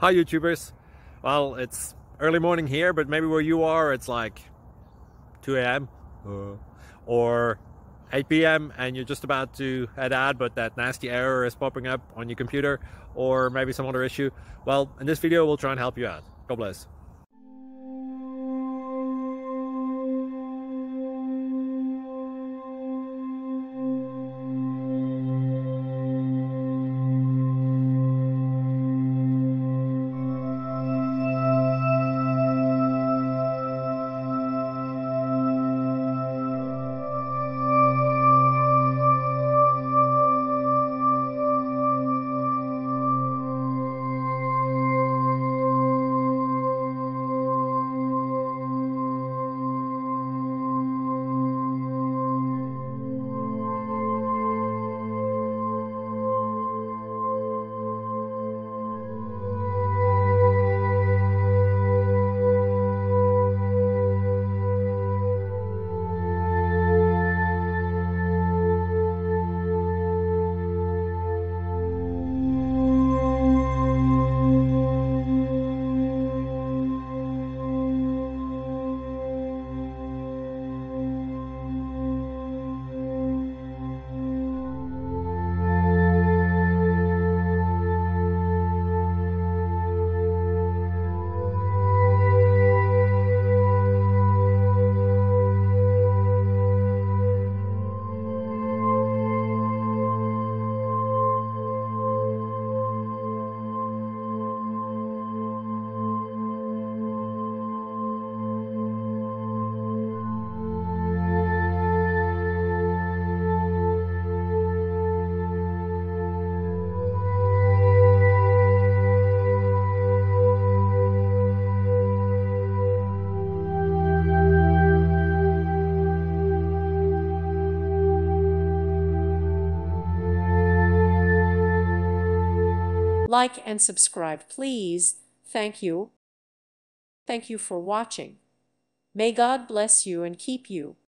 Hi YouTubers. Well, it's early morning here, but maybe where you are it's like 2 a.m. or 8 p.m. and you're just about to head out, but that nasty error is popping up on your computer, or maybe some other issue. Well, in this video we'll try and help you out. God bless. Like and subscribe, please. Thank you. Thank you for watching. May God bless you and keep you.